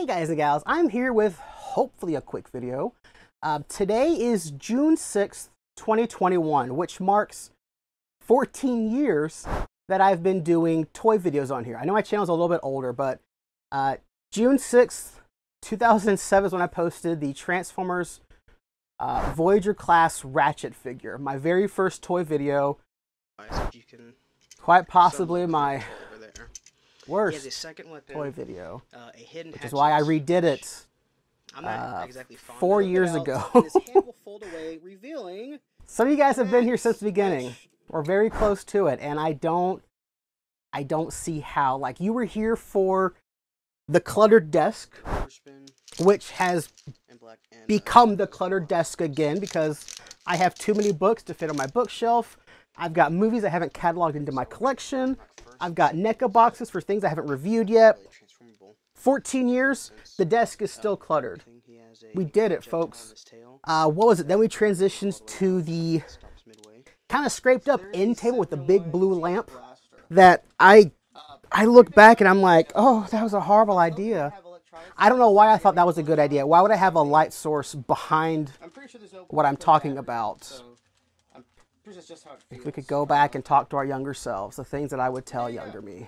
Hey guys and gals, I'm here with hopefully a quick video. Today is June 6th, 2021, which marks 14 years that I've been doing toy videos on here. I know my channel's a little bit older, but June 6th, 2007 is when I posted the Transformers Voyager class Ratchet figure. My very first toy video. You can quite possibly my worst second weapon, toy video, a hidden which is why I redid it I'm not exactly fond 4 of it. years ago. And his hand will fold away, revealing Some of you guys have been here since the beginning, or very close to it, and I don't see how. Like, you were here for the cluttered desk, which has become the cluttered desk again because I have too many books to fit on my bookshelf. I've got movies I haven't cataloged into my collection. I've got NECA boxes for things I haven't reviewed yet. 14 years, the desk is still cluttered. We did it, folks. What was it? Then we transitioned to the kind of scraped up end table with the big blue lamp that I look back and I'm like, oh, that was a horrible idea. I don't know why I thought that was a good idea. Why would I have a light source behind what I'm talking about? If we could go back and talk to our younger selves, the things that I would tell younger me.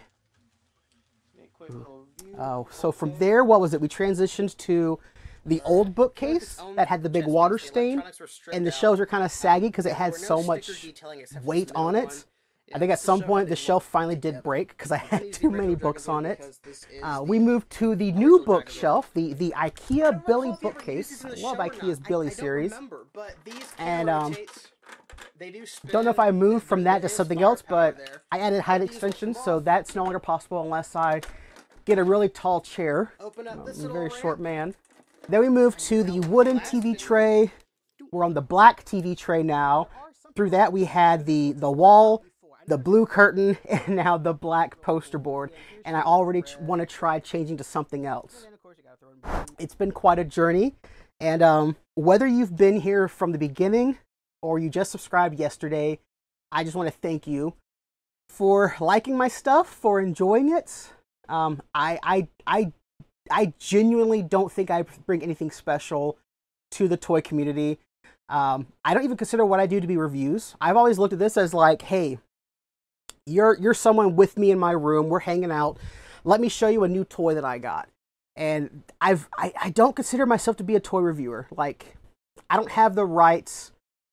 Oh, so from there, what was it? We transitioned to the old bookcase that had the big water stain, and the shelves are kind of saggy because it had so much weight on it. I think at some point the shelf finally did break because I had too many books on it. We moved to the new bookshelf, the IKEA Billy bookcase. I love IKEA's Billy series. And don't know if I moved from that to something else, but I added height extensions, so that's no longer possible unless I get a really tall chair. I'm a very short man. Then we moved to the wooden TV tray. We're on the black TV tray now. Through that we had the wall, the blue curtain, and now the black poster board. And I already want to try changing to something else. It's been quite a journey. And whether you've been here from the beginning or you just subscribed yesterday, I just want to thank you for liking my stuff, for enjoying it. I genuinely don't think I bring anything special to the toy community. I don't even consider what I do to be reviews. I've always looked at this as like, hey, you're someone with me in my room. We're hanging out. Let me show you a new toy that I got. And I don't consider myself to be a toy reviewer. Like, I don't have the right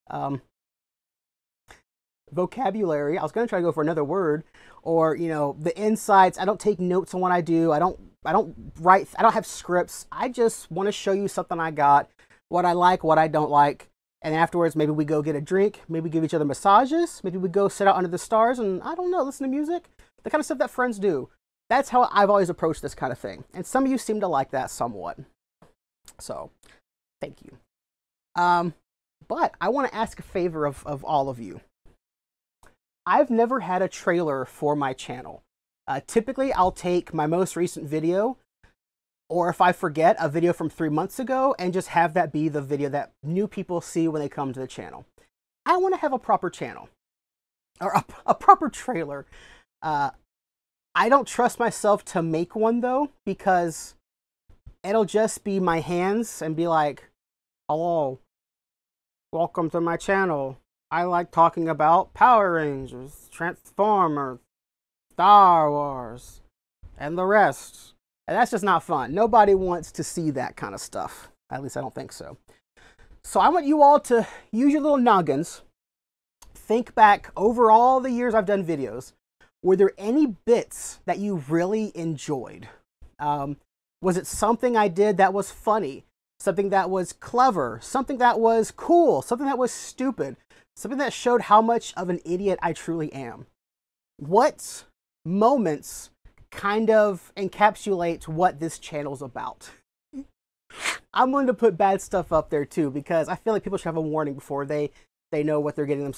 vocabulary. I was going to try to go for another word, or, you know, the insights. I don't take notes on what I do. I don't write. I don't have scripts. I just want to show you something I got, what I like, what I don't like. And afterwards, maybe we go get a drink, maybe give each other massages, maybe we go sit out under the stars and, I don't know, listen to music. The kind of stuff that friends do. That's how I've always approached this kind of thing. And some of you seem to like that somewhat. So, thank you. But I want to ask a favor of all of you. I've never had a trailer for my channel. Typically, I'll take my most recent video, or if I forget, a video from 3 months ago, and just have that be the video that new people see when they come to the channel. I want to have a proper channel, or a proper trailer. I don't trust myself to make one, though, because it'll just be my hands and be like, hello, welcome to my channel. I like talking about Power Rangers, Transformers, Star Wars, and the rest. And that's just not fun. Nobody wants to see that kind of stuff. At least I don't think so. So I want you all to use your little noggins. Think back over all the years I've done videos. Were there any bits that you really enjoyed? Was it something I did that was funny? Something that was clever? Something that was cool? Something that was stupid? Something that showed how much of an idiot I truly am? What moments kind of encapsulate what this channel's about? I'm going to put bad stuff up there too, because I feel like people should have a warning before they know what they're getting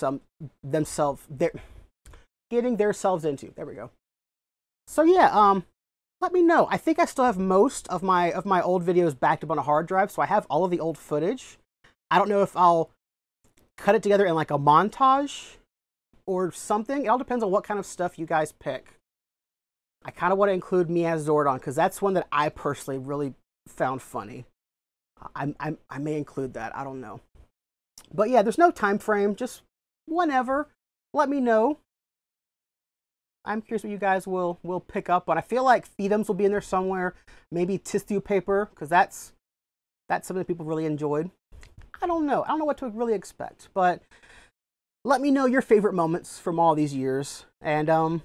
getting themselves into. There we go. So yeah, let me know. I think I still have most of my old videos backed up on a hard drive, so I have all of the old footage. I don't know if I'll cut it together in like a montage or something. It all depends on what kind of stuff you guys pick. I kind of want to include me as Zordon because that's one that I personally really found funny. I may include that. I don't know. But yeah, there's no time frame. Just whenever. Let me know. I'm curious what you guys will pick up on. I feel like Feedums will be in there somewhere. Maybe tissue paper, because that's something that people really enjoyed. I don't know. I don't know what to really expect. But let me know your favorite moments from all these years. And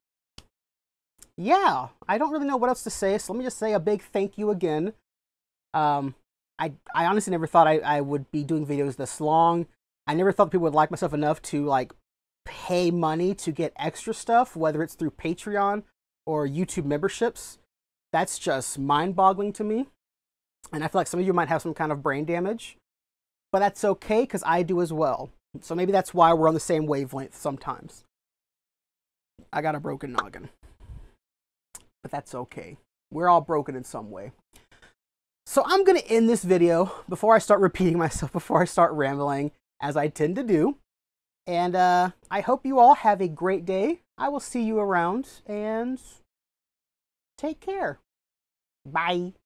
yeah, I don't really know what else to say. So let me just say a big thank you again. I honestly never thought I would be doing videos this long. I never thought people would like myself enough to like pay money to get extra stuff, whether it's through Patreon or YouTube memberships. That's just mind-boggling to me. And I feel like some of you might have some kind of brain damage, but that's okay because I do as well. So maybe that's why we're on the same wavelength sometimes. I got a broken noggin, but that's okay. We're all broken in some way. So I'm going to end this video before I start repeating myself, before I start rambling, as I tend to do. And I hope you all have a great day. I will see you around, and take care. Bye.